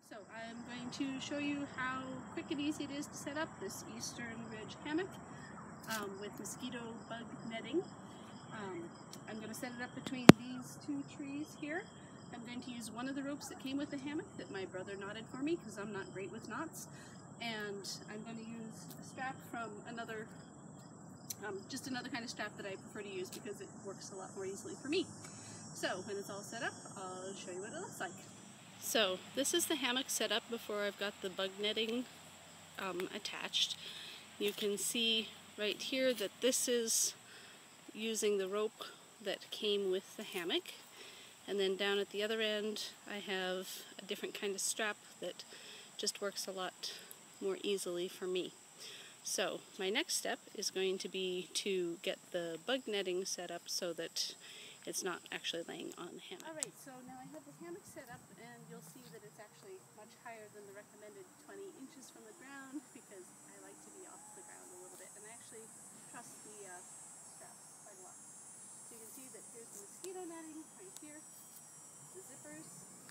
So I'm going to show you how quick and easy it is to set up this Eastern Ridge hammock with mosquito bug netting. I'm going to set it up between these two trees here. I'm going to use one of the ropes that came with the hammock that my brother knotted for me because I'm not great with knots. And I'm going to use a strap from another, just another kind of strap that I prefer to use because it works a lot more easily for me. So when it's all set up, I'll show you what it looks like. So this is the hammock set up before I've got the bug netting attached. You can see right here that this is using the rope that came with the hammock. And then down at the other end I have a different kind of strap that just works a lot more easily for me. So my next step is going to be to get the bug netting set up so that it's not actually laying on the hammock. Alright, so now I have the hammock set up and you'll see that it's actually much higher than the recommended 20 inches from the ground because I like to be off the ground a little bit, and I actually trust the straps quite a lot. So you can see that here's the mosquito netting right here, the zippers,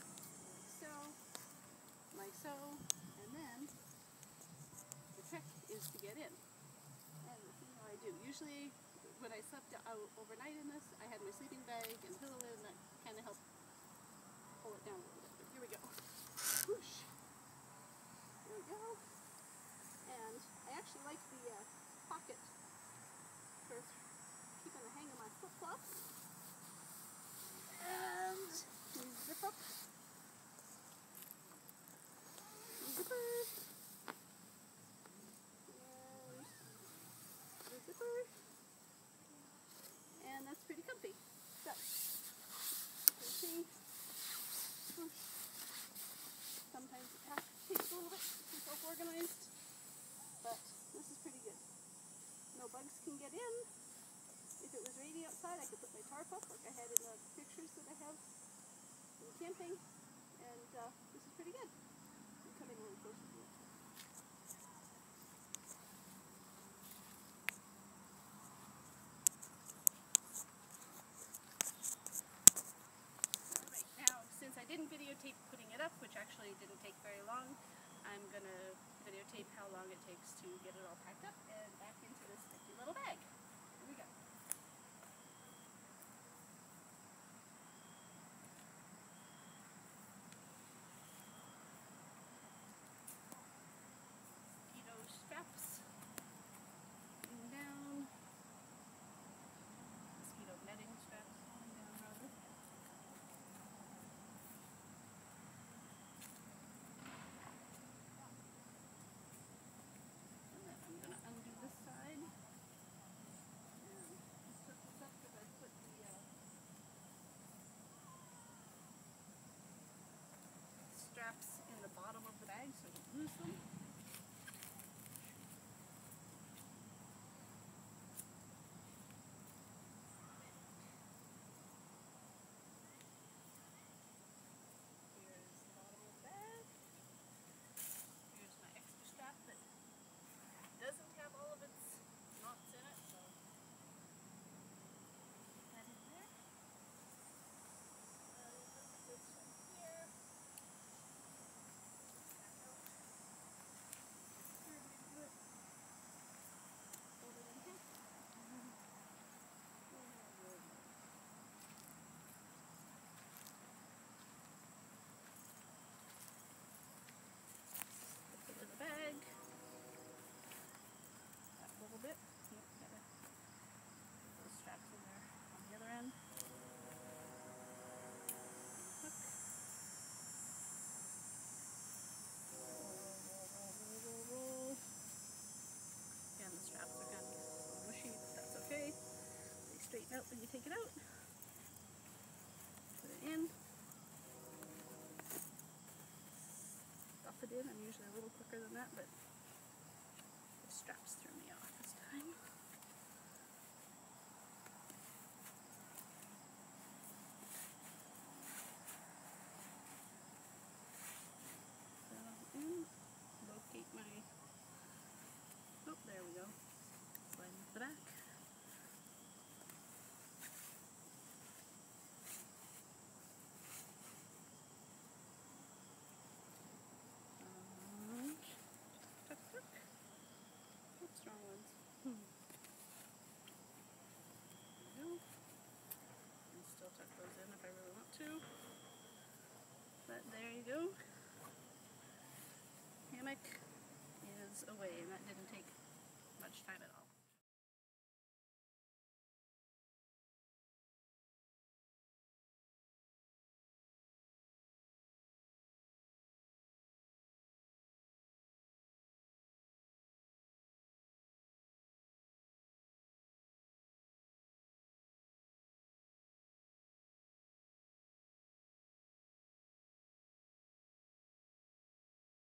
like so, and then the trick is to get in. And this is how I do. Usually when I slept overnight in this, I had my sleeping bag and pillow in that kind of helped pull it down a little bit. But here we go. Whoosh. There we go. And I actually like the pocket for keeping the hang of my flip-flops. And zip up. Zipper. And the zipper. And that's pretty comfy. So, you can see, sometimes it takes a little bit to be self-organized, but this is pretty good. No bugs can get in. If it was rainy outside, I could put my tarp up like I had in the pictures that I have in camping, and this is pretty good. I'm coming a little closer to it. Since I didn't videotape putting it up, which actually didn't take very long, I'm going to videotape how long it takes to get it all packed up and back into this sticky little bag. Here we go. Mosquito straps going down. Mosquito netting straps going down rather. Straps in the bottom of the bag so I don't lose them. Here's the bottom of the bag. Here's my extra strap that doesn't have all of its knots in it, so put that in there. This one here. Straighten out when you take it out. Put it in. Stuff it in. I'm usually a little quicker than that, but the straps threw me off this time. So in, locate my, oh, there we go. Slide into the back. go. Hammock is away, and that didn't take much time at all.